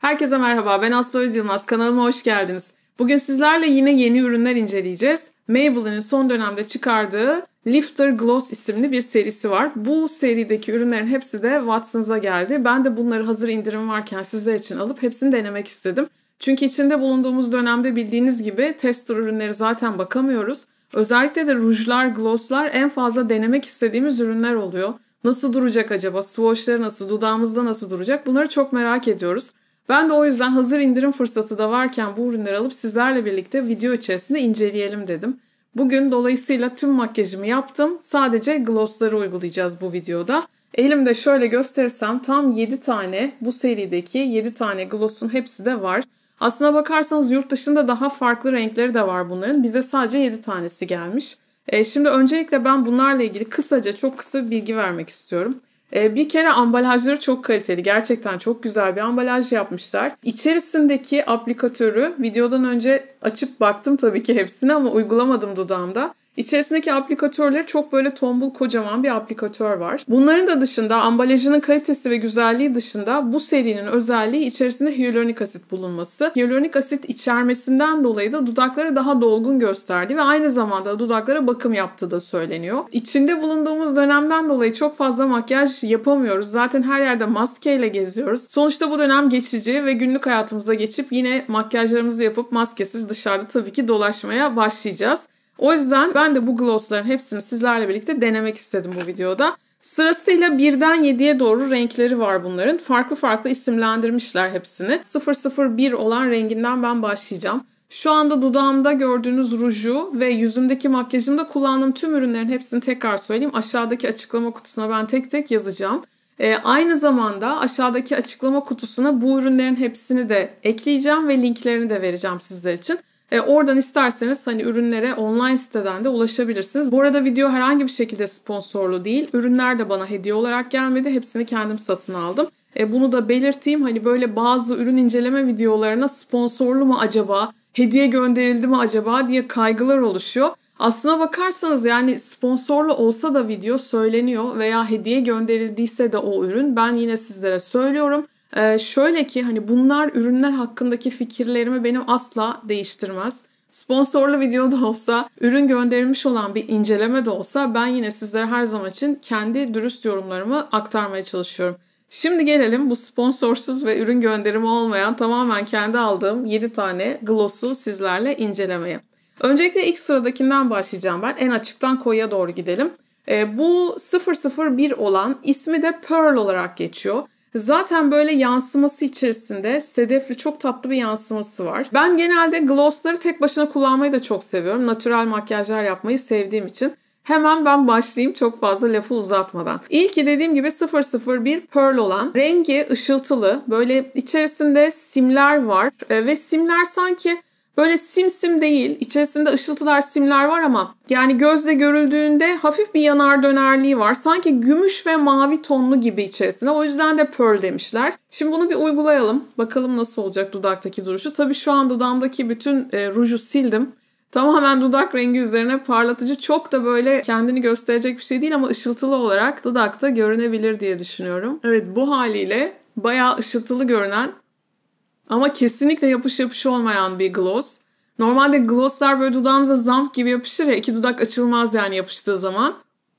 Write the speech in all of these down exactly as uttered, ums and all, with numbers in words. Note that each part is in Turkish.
Herkese merhaba, ben Aslı Öz Yılmaz. Kanalıma hoş geldiniz. Bugün sizlerle yine yeni ürünler inceleyeceğiz. Maybelline'in son dönemde çıkardığı Lifter Gloss isimli bir serisi var. Bu serideki ürünlerin hepsi de Watsons'a geldi. Ben de bunları hazır indirim varken sizler için alıp hepsini denemek istedim. Çünkü içinde bulunduğumuz dönemde bildiğiniz gibi tester ürünleri zaten bakamıyoruz. Özellikle de rujlar, glosslar en fazla denemek istediğimiz ürünler oluyor. Nasıl duracak acaba? Swatchları nasıl? Dudağımızda nasıl duracak? Bunları çok merak ediyoruz. Ben de o yüzden hazır indirim fırsatı da varken bu ürünleri alıp sizlerle birlikte video içerisinde inceleyelim dedim. Bugün dolayısıyla tüm makyajımı yaptım. Sadece glossları uygulayacağız bu videoda. Elimde şöyle gösterirsem tam yedi tane bu serideki yedi tane gloss'un hepsi de var. Aslına bakarsanız yurt dışında daha farklı renkleri de var bunların. Bize sadece yedi tanesi gelmiş. E şimdi öncelikle ben bunlarla ilgili kısaca çok kısa bir bilgi vermek istiyorum. Bir kere ambalajları çok kaliteli. Gerçekten çok güzel bir ambalaj yapmışlar. İçerisindeki aplikatörü videodan önce açıp baktım tabii ki hepsine ama uygulamadım dudağımda. İçerisindeki aplikatörleri çok böyle tombul kocaman bir aplikatör var. Bunların da dışında ambalajının kalitesi ve güzelliği dışında bu serinin özelliği içerisinde hyaluronik asit bulunması. Hyaluronik asit içermesinden dolayı da dudakları daha dolgun gösterdi ve aynı zamanda dudaklara bakım yaptığı da söyleniyor. İçinde bulunduğumuz dönemden dolayı çok fazla makyaj yapamıyoruz. Zaten her yerde maskeyle geziyoruz. Sonuçta bu dönem geçici ve günlük hayatımıza geçip yine makyajlarımızı yapıp maskesiz dışarıda tabii ki dolaşmaya başlayacağız. O yüzden ben de bu glossların hepsini sizlerle birlikte denemek istedim bu videoda. Sırasıyla birden yediye doğru renkleri var bunların. Farklı farklı isimlendirmişler hepsini. sıfır sıfır bir olan renginden ben başlayacağım. Şu anda dudağımda gördüğünüz ruju ve yüzümdeki makyajımda kullandığım tüm ürünlerin hepsini tekrar söyleyeyim. Aşağıdaki açıklama kutusuna ben tek tek yazacağım. Ee, aynı zamanda aşağıdaki açıklama kutusuna bu ürünlerin hepsini de ekleyeceğim ve linklerini de vereceğim sizler için. E, oradan isterseniz hani ürünlere online siteden de ulaşabilirsiniz. Bu arada video herhangi bir şekilde sponsorlu değil. Ürünler de bana hediye olarak gelmedi. Hepsini kendim satın aldım. E, bunu da belirteyim. Hani böyle bazı ürün inceleme videolarına sponsorlu mu acaba, hediye gönderildi mi acaba diye kaygılar oluşuyor. Aslına bakarsanız yani sponsorlu olsa da video söyleniyor veya hediye gönderildiyse de o ürün ben yine sizlere söylüyorum. Ee, şöyle ki hani bunlar ürünler hakkındaki fikirlerimi benim asla değiştirmez. Sponsorlu videoda olsa, ürün gönderilmiş olan bir inceleme de olsa ben yine sizlere her zaman için kendi dürüst yorumlarımı aktarmaya çalışıyorum. Şimdi gelelim bu sponsorsuz ve ürün gönderimi olmayan tamamen kendi aldığım yedi tane gloss'u sizlerle incelemeye. Öncelikle ilk sıradakinden başlayacağım ben. En açıktan koyuya doğru gidelim. Ee, bu sıfır sıfır bir olan ismi de Pearl olarak geçiyor. Zaten böyle yansıması içerisinde sedefli çok tatlı bir yansıması var. Ben genelde glossları tek başına kullanmayı da çok seviyorum. Natürel makyajlar yapmayı sevdiğim için. Hemen ben başlayayım çok fazla lafı uzatmadan. İlki dediğim gibi sıfır sıfır bir Pearl olan. Rengi ışıltılı. Böyle içerisinde simler var. Ve simler sanki böyle sim sim değil. İçerisinde ışıltılar, simler var ama yani gözle görüldüğünde hafif bir yanar dönerliği var. Sanki gümüş ve mavi tonlu gibi içerisinde. O yüzden de Pearl demişler. Şimdi bunu bir uygulayalım. Bakalım nasıl olacak dudaktaki duruşu. Tabii şu an dudağımdaki bütün e, ruju sildim. Tamamen dudak rengi üzerine parlatıcı. Çok da böyle kendini gösterecek bir şey değil ama ışıltılı olarak dudakta görünebilir diye düşünüyorum. Evet, bu haliyle bayağı ışıltılı görünen ama kesinlikle yapış yapış olmayan bir gloss. Normalde glosslar böyle dudağınıza zamp gibi yapışır ya, iki dudak açılmaz yani yapıştığı zaman.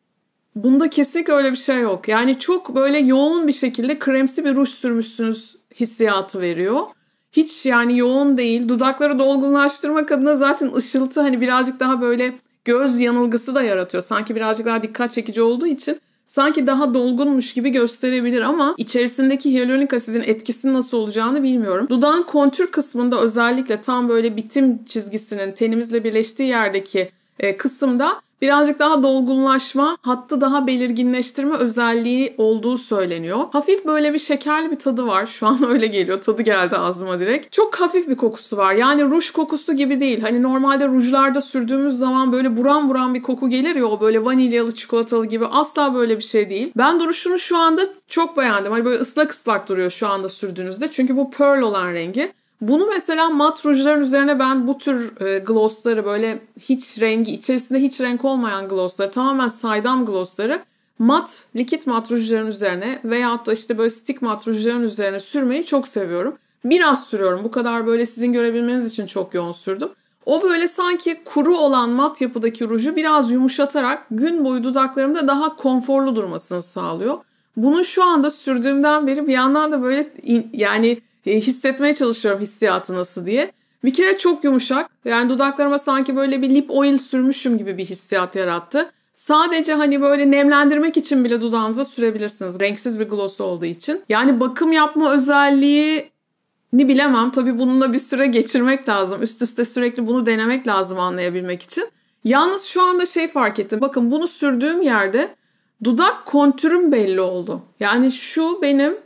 Bunda kesinlikle öyle bir şey yok. Yani çok böyle yoğun bir şekilde kremsi bir ruj sürmüşsünüz hissiyatı veriyor. Hiç yani yoğun değil. Dudakları dolgunlaştırmak adına zaten ışıltı hani birazcık daha böyle göz yanılgısı da yaratıyor. Sanki birazcık daha dikkat çekici olduğu için sanki daha dolgunmuş gibi gösterebilir ama içerisindeki hyaluronik asidin etkisinin nasıl olacağını bilmiyorum. Dudağın kontür kısmında özellikle tam böyle bitim çizgisinin tenimizle birleştiği yerdeki e, kısımda birazcık daha dolgunlaşma, hattı daha belirginleştirme özelliği olduğu söyleniyor. Hafif böyle bir şekerli bir tadı var. Şu an öyle geliyor. Tadı geldi ağzıma direkt. Çok hafif bir kokusu var. Yani ruj kokusu gibi değil. Hani normalde rujlarda sürdüğümüz zaman böyle buram buram bir koku gelir ya, o böyle vanilyalı, çikolatalı gibi. Asla böyle bir şey değil. Ben duruşunu şu anda çok beğendim. Hani böyle ıslak ıslak duruyor şu anda sürdüğünüzde. Çünkü bu Pearl olan rengi. Bunu mesela mat rujların üzerine ben bu tür e, glossları böyle hiç rengi, içerisinde hiç renk olmayan glossları, tamamen saydam glossları mat, likit mat rujların üzerine veyahut da işte böyle stick mat rujların üzerine sürmeyi çok seviyorum. Biraz sürüyorum. Bu kadar böyle sizin görebilmeniz için çok yoğun sürdüm. O böyle sanki kuru olan mat yapıdaki ruju biraz yumuşatarak gün boyu dudaklarımda daha konforlu durmasını sağlıyor. Bunu şu anda sürdüğümden beri bir yandan da böyle yani hissetmeye çalışıyorum hissiyatı nasıl diye. Bir kere çok yumuşak. Yani dudaklarıma sanki böyle bir lip oil sürmüşüm gibi bir hissiyat yarattı. Sadece hani böyle nemlendirmek için bile dudağınıza sürebilirsiniz. Renksiz bir gloss olduğu için. Yani bakım yapma özelliği ni bilemem. Tabii bununla bir süre geçirmek lazım. Üst üste sürekli bunu denemek lazım anlayabilmek için. Yalnız şu anda şey fark ettim. Bakın bunu sürdüğüm yerde dudak kontürüm belli oldu. Yani şu benim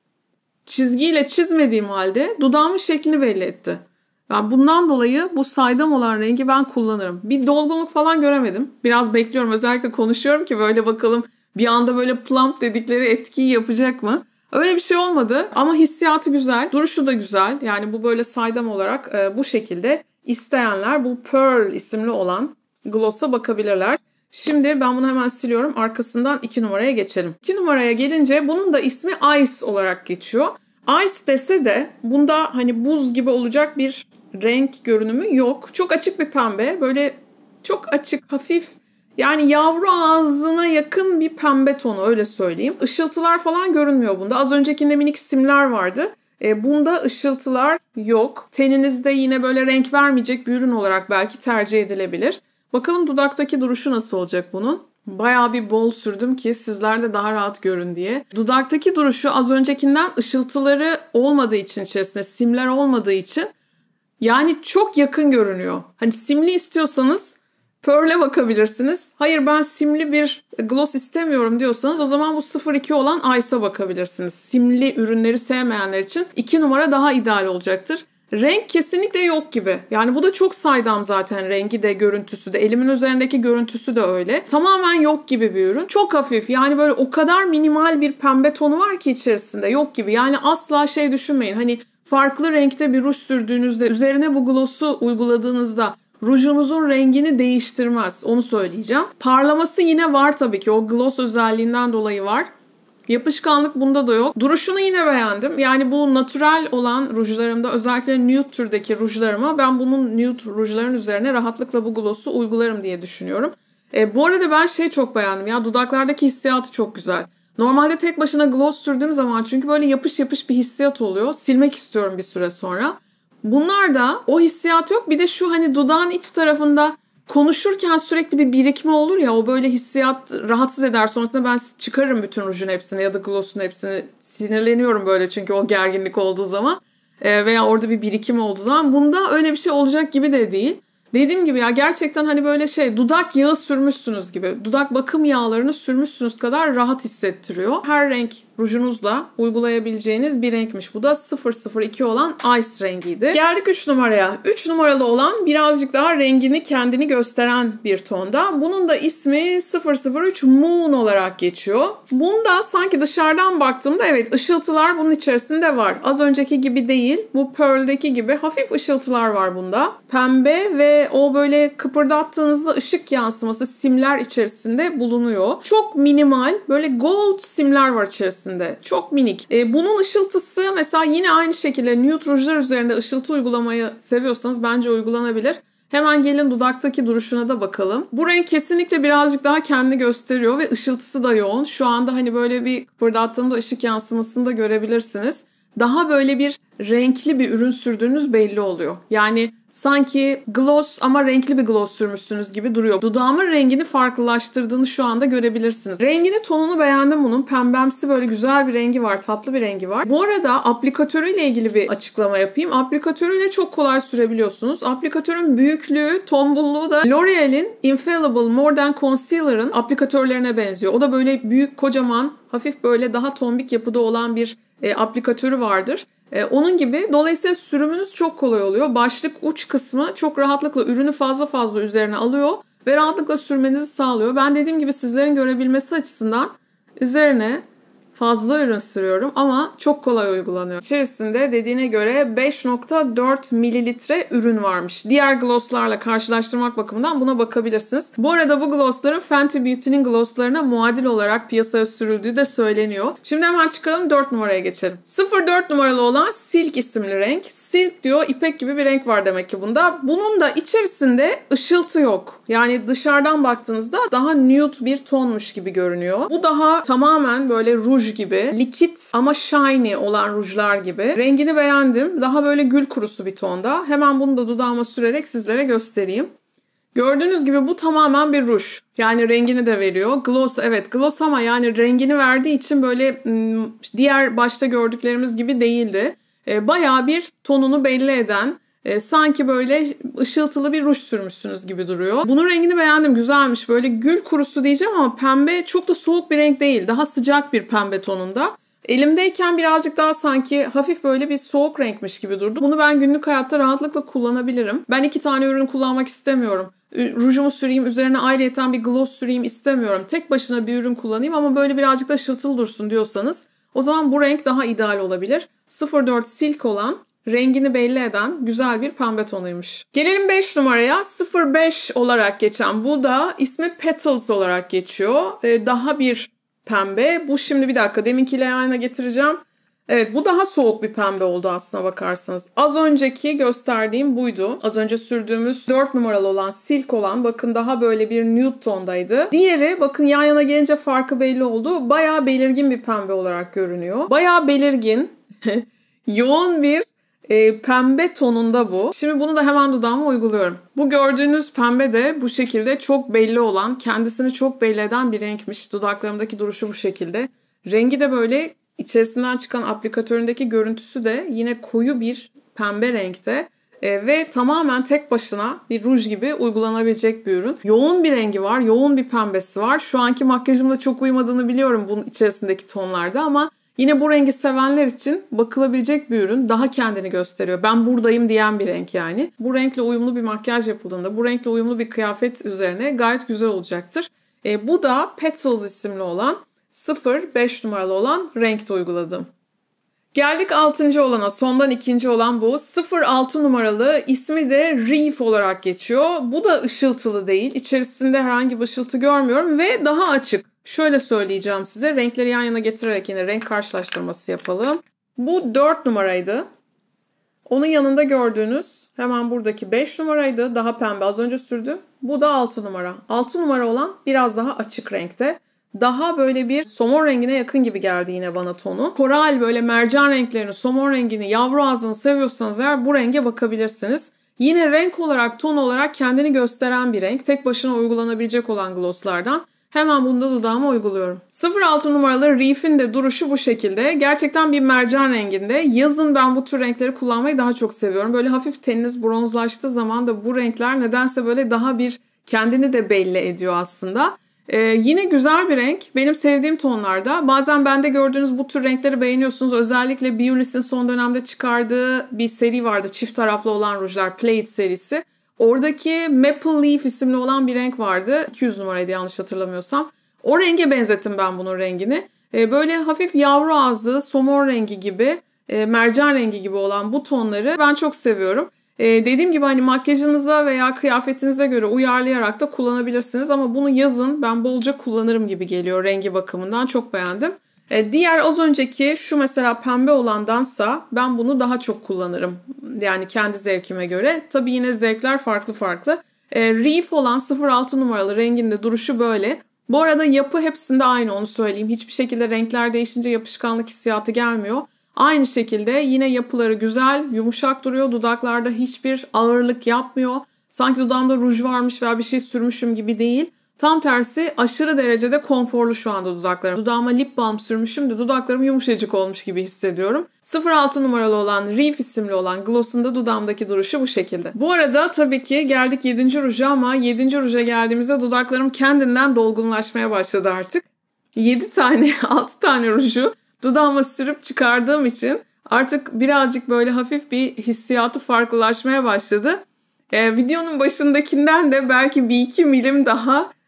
çizgiyle çizmediğim halde dudağımın şeklini belli etti. Yani bundan dolayı bu saydam olan rengi ben kullanırım. Bir dolgunluk falan göremedim. Biraz bekliyorum. Özellikle konuşuyorum ki böyle bakalım bir anda böyle plump dedikleri etkiyi yapacak mı? Öyle bir şey olmadı ama hissiyatı güzel. Duruşu da güzel. Yani bu böyle saydam olarak e, bu şekilde isteyenler bu Pearl isimli olan gloss'a bakabilirler. Şimdi ben bunu hemen siliyorum. Arkasından iki numaraya geçelim. iki numaraya gelince bunun da ismi Ice olarak geçiyor. Ice dese de bunda hani buz gibi olacak bir renk görünümü yok. Çok açık bir pembe. Böyle çok açık, hafif yani yavru ağzına yakın bir pembe tonu öyle söyleyeyim. Işıltılar falan görünmüyor bunda. Az öncekinde minik simler vardı. E, bunda ışıltılar yok. Teninizde yine böyle renk vermeyecek bir ürün olarak belki tercih edilebilir. Bakalım dudaktaki duruşu nasıl olacak bunun? Bayağı bir bol sürdüm ki sizler de daha rahat görün diye. Dudaktaki duruşu az öncekinden ışıltıları olmadığı için içerisinde simler olmadığı için yani çok yakın görünüyor. Hani simli istiyorsanız Pearl'e bakabilirsiniz. Hayır ben simli bir gloss istemiyorum diyorsanız o zaman bu sıfır iki olan Ice'a bakabilirsiniz. Simli ürünleri sevmeyenler için iki numara daha ideal olacaktır. Renk kesinlikle yok gibi. Yani bu da çok saydam zaten rengi de görüntüsü de. Elimin üzerindeki görüntüsü de öyle. Tamamen yok gibi bir ürün. Çok hafif yani böyle o kadar minimal bir pembe tonu var ki içerisinde yok gibi. Yani asla şey düşünmeyin hani farklı renkte bir ruj sürdüğünüzde üzerine bu gloss'u uyguladığınızda rujunuzun rengini değiştirmez. Onu söyleyeceğim. Parlaması yine var tabii ki. O gloss özelliğinden dolayı var. Yapışkanlık bunda da yok. Duruşunu yine beğendim. Yani bu natürel olan rujlarımda özellikle nude türdeki rujlarıma ben bunun nude rujların üzerine rahatlıkla bu gloss'u uygularım diye düşünüyorum. E, bu arada ben şey çok beğendim ya dudaklardaki hissiyatı çok güzel. Normalde tek başına gloss sürdüğüm zaman çünkü böyle yapış yapış bir hissiyat oluyor. Silmek istiyorum bir süre sonra. Bunlar da o hissiyat yok. Bir de şu hani dudağın iç tarafında konuşurken sürekli bir birikme olur ya o böyle hissiyat rahatsız eder. Sonrasında ben çıkarırım bütün rujun hepsini ya da gloss'un hepsini. Sinirleniyorum böyle çünkü o gerginlik olduğu zaman e, veya orada bir birikim olduğu zaman. Bunda öyle bir şey olacak gibi de değil. Dediğim gibi ya gerçekten hani böyle şey dudak yağı sürmüşsünüz gibi. Dudak bakım yağlarını sürmüşsünüz kadar rahat hissettiriyor. Her renk rujunuzla uygulayabileceğiniz bir renkmiş. Bu da sıfır sıfır iki olan Ice rengiydi. Geldik üç numaraya. üç numaralı olan birazcık daha rengini kendini gösteren bir tonda. Bunun da ismi sıfır sıfır üç Moon olarak geçiyor. Bunda sanki dışarıdan baktığımda evet ışıltılar bunun içerisinde var. Az önceki gibi değil. Bu Pearl'deki gibi hafif ışıltılar var bunda. Pembe ve o böyle kıpırdattığınızda ışık yansıması simler içerisinde bulunuyor. Çok minimal böyle gold simler var içerisinde. Çok minik. E, bunun ışıltısı mesela yine aynı şekilde nude rujlar üzerinde ışıltı uygulamayı seviyorsanız bence uygulanabilir. Hemen gelin dudaktaki duruşuna da bakalım. Bu renk kesinlikle birazcık daha kendini gösteriyor ve ışıltısı da yoğun. Şu anda hani böyle bir kıpırdattığımda ışık yansımasını da görebilirsiniz. Daha böyle bir renkli bir ürün sürdüğünüz belli oluyor. Yani sanki gloss ama renkli bir gloss sürmüşsünüz gibi duruyor. Dudağımın rengini farklılaştırdığını şu anda görebilirsiniz. Rengini, tonunu beğendim bunun. Pembemsi böyle güzel bir rengi var, tatlı bir rengi var. Bu arada aplikatörüyle ilgili bir açıklama yapayım. Aplikatörüyle çok kolay sürebiliyorsunuz. Aplikatörün büyüklüğü, tombulluğu da L'Oreal'in Infallible More Than Concealer'ın aplikatörlerine benziyor. O da böyle büyük, kocaman, hafif böyle daha tombik yapıda olan bir e, aplikatörü vardır. Ee, onun gibi dolayısıyla sürümünüz çok kolay oluyor. Başlık uç kısmı çok rahatlıkla ürünü fazla fazla üzerine alıyor ve rahatlıkla sürmenizi sağlıyor. Ben dediğim gibi sizlerin görebilmesi açısından üzerine fazla ürün sürüyorum ama çok kolay uygulanıyor. İçerisinde dediğine göre beş nokta dört mililitre ürün varmış. Diğer glosslarla karşılaştırmak bakımından buna bakabilirsiniz. Bu arada bu glossların Fenty Beauty'nin glosslarına muadil olarak piyasaya sürüldüğü de söyleniyor. Şimdi hemen çıkalım dört numaraya geçelim. sıfır dört numaralı olan Silk isimli renk. Silk diyor, ipek gibi bir renk var demek ki bunda. Bunun da içerisinde ışıltı yok. Yani dışarıdan baktığınızda daha nude bir tonmuş gibi görünüyor. Bu daha tamamen böyle ruj gibi, likit ama shiny olan rujlar gibi. Rengini beğendim. Daha böyle gül kurusu bir tonda. Hemen bunu da dudağıma sürerek sizlere göstereyim. Gördüğünüz gibi bu tamamen bir ruj. Yani rengini de veriyor. Gloss, evet gloss ama yani rengini verdiği için böyle diğer başta gördüklerimiz gibi değildi. Bayağı bir tonunu belli eden, sanki böyle ışıltılı bir ruj sürmüşsünüz gibi duruyor. Bunun rengini beğendim. Güzelmiş. Böyle gül kurusu diyeceğim ama pembe, çok da soğuk bir renk değil. Daha sıcak bir pembe tonunda. Elimdeyken birazcık daha sanki hafif böyle bir soğuk renkmiş gibi durdu. Bunu ben günlük hayatta rahatlıkla kullanabilirim. Ben iki tane ürün kullanmak istemiyorum. Rujumu süreyim, üzerine ayrıyeten bir gloss süreyim istemiyorum. Tek başına bir ürün kullanayım ama böyle birazcık da ışıltılı dursun diyorsanız o zaman bu renk daha ideal olabilir. sıfır dört Silk olan, rengini belli eden güzel bir pembe tonuymuş. Gelelim beş numaraya. sıfır beş olarak geçen, bu da ismi Petals olarak geçiyor. Ee, daha bir pembe. Bu şimdi bir dakika deminkiyle yana getireceğim. Evet, bu daha soğuk bir pembe oldu aslına bakarsanız. Az önceki gösterdiğim buydu. Az önce sürdüğümüz dört numaralı olan Silk olan bakın daha böyle bir nude tondaydı. Diğeri bakın yan yana gelince farkı belli oldu. Bayağı belirgin bir pembe olarak görünüyor. Bayağı belirgin. Yoğun bir E, pembe tonunda bu. Şimdi bunu da hemen dudağıma uyguluyorum. Bu gördüğünüz pembe de bu şekilde çok belli olan, kendisini çok belli eden bir renkmiş. Dudaklarımdaki duruşu bu şekilde. Rengi de böyle içerisinden çıkan aplikatöründeki görüntüsü de yine koyu bir pembe renkte. E, ve tamamen tek başına bir ruj gibi uygulanabilecek bir ürün. Yoğun bir rengi var, yoğun bir pembesi var. Şu anki makyajımla çok uymadığını biliyorum bunun içerisindeki tonlarda ama yine bu rengi sevenler için bakılabilecek bir ürün. Daha kendini gösteriyor. Ben buradayım diyen bir renk yani. Bu renkle uyumlu bir makyaj yapıldığında, bu renkle uyumlu bir kıyafet üzerine gayet güzel olacaktır. E, bu da Petals isimli olan sıfır beş numaralı olan renkte uyguladım. Geldik altıncı olana. Sondan ikinci olan bu. sıfır altı numaralı, ismi de Reef olarak geçiyor. Bu da ışıltılı değil. İçerisinde herhangi bir ışıltı görmüyorum ve daha açık. Şöyle söyleyeceğim size. Renkleri yan yana getirerek yine renk karşılaştırması yapalım. Bu dört numaraydı. Onun yanında gördüğünüz hemen buradaki beş numaraydı. Daha pembe, az önce sürdüm. Bu da altı numara. altı numara olan biraz daha açık renkte. Daha böyle bir somon rengine yakın gibi geldi yine bana tonu. Koral böyle mercan renklerini, somon rengini, yavru ağzını seviyorsanız eğer bu renge bakabilirsiniz. Yine renk olarak, ton olarak kendini gösteren bir renk. Tek başına uygulanabilecek olan glosslardan. Hemen bunu da dudağıma uyguluyorum. sıfır altı numaralı Reef'in de duruşu bu şekilde. Gerçekten bir mercan renginde. Yazın ben bu tür renkleri kullanmayı daha çok seviyorum. Böyle hafif teniniz bronzlaştığı zaman da bu renkler nedense böyle daha bir kendini de belli ediyor aslında. Ee, yine güzel bir renk. Benim sevdiğim tonlarda. Bazen bende gördüğünüz bu tür renkleri beğeniyorsunuz. Özellikle Beulis'in son dönemde çıkardığı bir seri vardı. Çift taraflı olan rujlar. Play It serisi. Oradaki Maple Leaf isimli olan bir renk vardı. iki yüz numaraydı yanlış hatırlamıyorsam. O renge benzettim ben bunun rengini. Ee, böyle hafif yavru ağzı, somon rengi gibi, e, mercan rengi gibi olan bu tonları ben çok seviyorum. Ee, dediğim gibi hani makyajınıza veya kıyafetinize göre uyarlayarak da kullanabilirsiniz. Ama bunu yazın ben bolca kullanırım gibi geliyor rengi bakımından. Çok beğendim. Ee, diğer az önceki şu mesela pembe olandansa ben bunu daha çok kullanırım. Yani kendi zevkime göre. Tabii yine zevkler farklı farklı. Ee, Reef olan sıfır altı numaralı renginde duruşu böyle. Bu arada yapı hepsinde aynı, onu söyleyeyim. Hiçbir şekilde renkler değişince yapışkanlık hissiyatı gelmiyor. Aynı şekilde yine yapıları güzel, yumuşak duruyor. Dudaklarda hiçbir ağırlık yapmıyor. Sanki dudağımda ruj varmış veya bir şey sürmüşüm gibi değil. Tam tersi aşırı derecede konforlu şu anda dudaklarım. Dudağıma lip balm sürmüşüm de dudaklarım yumuşacık olmuş gibi hissediyorum. sıfır altı numaralı olan Reef isimli olan gloss'un da dudağımdaki duruşu bu şekilde. Bu arada tabii ki geldik yedinci ruja ama yedinci ruja geldiğimizde dudaklarım kendinden dolgunlaşmaya başladı artık. yedi tane, altı tane ruju dudağıma sürüp çıkardığım için artık birazcık böyle hafif bir hissiyatı farklılaşmaya başladı. Ee, videonun başındakinden de belki bir iki milim daha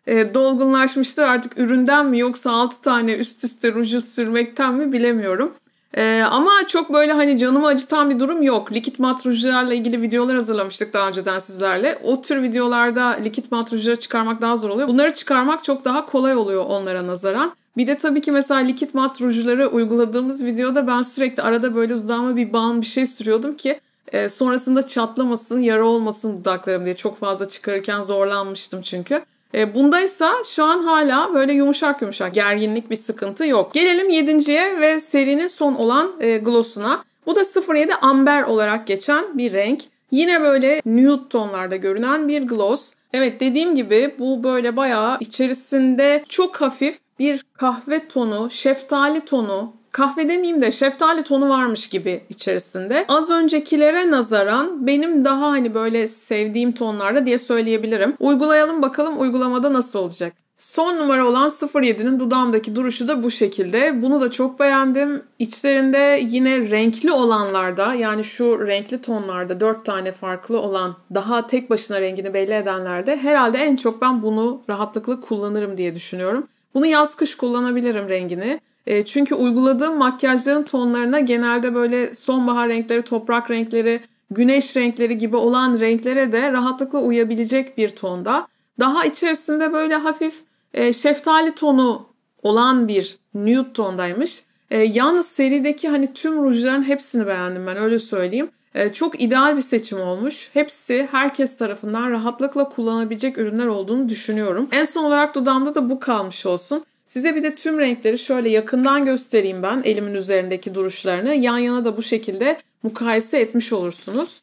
e, dolgunlaşmıştır. Artık üründen mi yoksa altı tane üst üste ruju sürmekten mi bilemiyorum. Ee, ama çok böyle hani canımı acıtan bir durum yok. Likit mat rujlarla ilgili videolar hazırlamıştık daha önceden sizlerle. O tür videolarda likit mat rujları çıkarmak daha zor oluyor. Bunları çıkarmak çok daha kolay oluyor onlara nazaran. Bir de tabii ki mesela likit mat rujları uyguladığımız videoda ben sürekli arada böyle dudağıma bir balm bir şey sürüyordum ki e, sonrasında çatlamasın, yara olmasın dudaklarım diye. Çok fazla çıkarırken zorlanmıştım çünkü. E, bundaysa şu an hala böyle yumuşak yumuşak, gerginlik bir sıkıntı yok. Gelelim yedinciye ve serinin son olan e, gloss'una. Bu da sıfır yedi amber olarak geçen bir renk. Yine böyle nude tonlarda görünen bir gloss. Evet, dediğim gibi bu böyle bayağı içerisinde çok hafif bir kahve tonu, şeftali tonu, kahve demeyeyim de şeftali tonu varmış gibi içerisinde. Az öncekilere nazaran benim daha hani böyle sevdiğim tonlarda diye söyleyebilirim. Uygulayalım bakalım uygulamada nasıl olacak. Son numara olan sıfır yedinin dudağımdaki duruşu da bu şekilde. Bunu da çok beğendim. İçlerinde yine renkli olanlarda, yani şu renkli tonlarda dört tane farklı olan, daha tek başına rengini belli edenlerde herhalde en çok ben bunu rahatlıkla kullanırım diye düşünüyorum. Bunu yaz kış kullanabilirim rengini. E, çünkü uyguladığım makyajların tonlarına genelde böyle sonbahar renkleri, toprak renkleri, güneş renkleri gibi olan renklere de rahatlıkla uyabilecek bir tonda. Daha içerisinde böyle hafif e, şeftali tonu olan bir nude tondaymış. E, yalnız serideki hani tüm rujların hepsini beğendim ben, öyle söyleyeyim. E, çok ideal bir seçim olmuş. Hepsi herkes tarafından rahatlıkla kullanabilecek ürünler olduğunu düşünüyorum. En son olarak dudağımda da bu kalmış olsun. Size bir de tüm renkleri şöyle yakından göstereyim ben, elimin üzerindeki duruşlarını. Yan yana da bu şekilde mukayese etmiş olursunuz.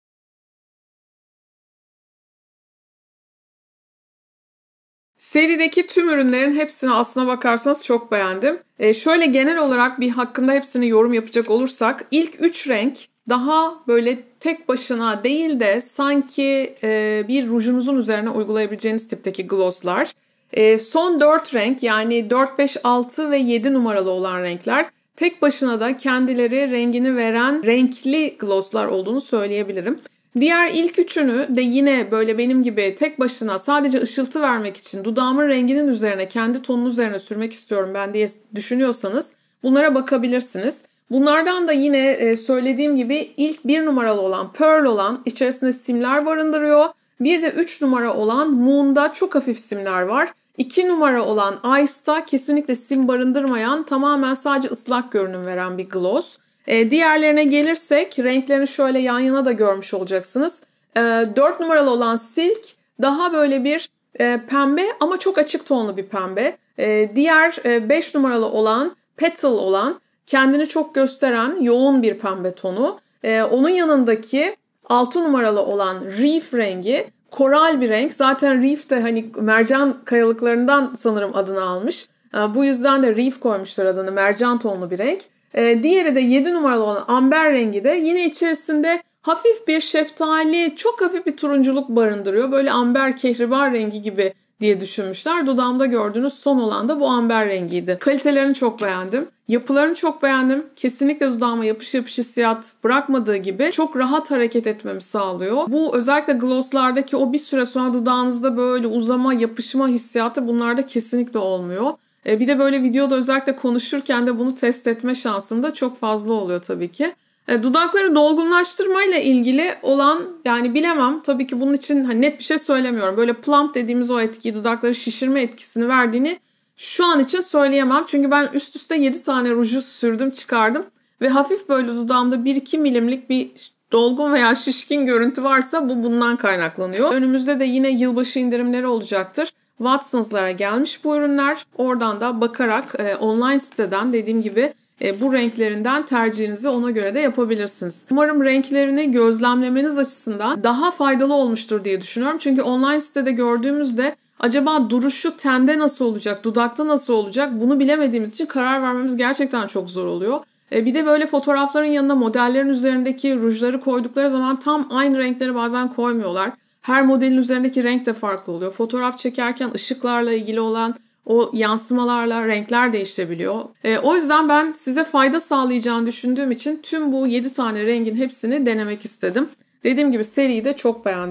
Serideki tüm ürünlerin hepsini aslına bakarsanız çok beğendim. E şöyle genel olarak bir hakkında hepsini yorum yapacak olursak, ilk üç renk daha böyle tek başına değil de sanki e, bir rujunuzun üzerine uygulayabileceğiniz tipteki glosslar. E, son dört renk, yani dört, beş, altı ve yedi numaralı olan renkler tek başına da kendileri rengini veren renkli glosslar olduğunu söyleyebilirim. Diğer ilk üçünü de yine böyle benim gibi tek başına sadece ışıltı vermek için dudağımın renginin üzerine, kendi tonun üzerine sürmek istiyorum ben diye düşünüyorsanız bunlara bakabilirsiniz. Bunlardan da yine söylediğim gibi ilk bir numaralı olan, Pearl olan, içerisinde simler barındırıyor. Bir de üç numara olan Moon'da çok hafif simler var. iki numara olan Ice'da kesinlikle sim barındırmayan, tamamen sadece ıslak görünüm veren bir gloss. E, diğerlerine gelirsek renklerini şöyle yan yana da görmüş olacaksınız. E, dört numaralı olan Silk daha böyle bir e, pembe ama çok açık tonlu bir pembe. E, diğer e, beş numaralı olan Petal olan kendini çok gösteren yoğun bir pembe tonu. E, onun yanındaki altı numaralı olan Reef rengi koral bir renk. Zaten Reef de hani mercan kayalıklarından sanırım adını almış. E, bu yüzden de Reef koymuşlar adını, mercan tonlu bir renk. Ee, diğeri de yedi numaralı olan amber rengi de yine içerisinde hafif bir şeftali, çok hafif bir turunculuk barındırıyor. Böyle amber kehribar rengi gibi diye düşünmüşler. Dudağımda gördüğünüz son olan da bu amber rengiydi. Kalitelerini çok beğendim. Yapılarını çok beğendim. Kesinlikle dudağıma yapış yapış hissiyat bırakmadığı gibi çok rahat hareket etmemi sağlıyor. Bu özellikle glosslardaki o bir süre sonra dudağınızda böyle uzama, yapışma hissiyatı bunlarda kesinlikle olmuyor. Bir de böyle videoda özellikle konuşurken de bunu test etme şansım da çok fazla oluyor tabii ki. Dudakları dolgunlaştırmayla ilgili olan, yani bilemem. Tabii ki bunun için hani net bir şey söylemiyorum. Böyle plump dediğimiz o etkiyi, dudakları şişirme etkisini verdiğini şu an için söyleyemem. Çünkü ben üst üste yedi tane ruju sürdüm, çıkardım. Ve hafif böyle dudağımda bir iki milimlik bir dolgun veya şişkin görüntü varsa bu bundan kaynaklanıyor. Önümüzde de yine yılbaşı indirimleri olacaktır. Watsons'lara gelmiş bu ürünler. Oradan da bakarak e, online siteden dediğim gibi e, bu renklerinden tercihinizi ona göre de yapabilirsiniz. Umarım renklerini gözlemlemeniz açısından daha faydalı olmuştur diye düşünüyorum. Çünkü online sitede gördüğümüzde acaba duruşu tende nasıl olacak, dudakta nasıl olacak bunu bilemediğimiz için karar vermemiz gerçekten çok zor oluyor. E, bir de böyle fotoğrafların yanına modellerin üzerindeki rujları koydukları zaman tam aynı renkleri bazen koymuyorlar. Her modelin üzerindeki renk de farklı oluyor. Fotoğraf çekerken ışıklarla ilgili olan o yansımalarla renkler değişebiliyor. E, o yüzden ben size fayda sağlayacağını düşündüğüm için tüm bu yedi tane rengin hepsini denemek istedim. Dediğim gibi seriyi de çok beğendim.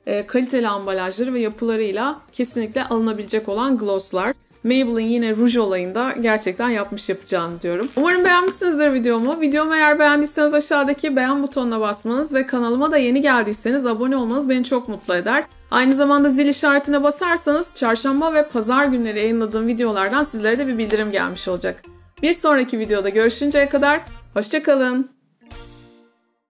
e, kaliteli ambalajları ve yapılarıyla kesinlikle alınabilecek olan glosslar. Maybelline yine ruj olayında gerçekten yapmış yapacağını diyorum. Umarım beğenmişsinizdir videomu. Videomu eğer beğendiyseniz aşağıdaki beğen butonuna basmanız ve kanalıma da yeni geldiyseniz abone olmanız beni çok mutlu eder. Aynı zamanda zil işaretine basarsanız çarşamba ve pazar günleri yayınladığım videolardan sizlere de bir bildirim gelmiş olacak. Bir sonraki videoda görüşünceye kadar hoşça kalın.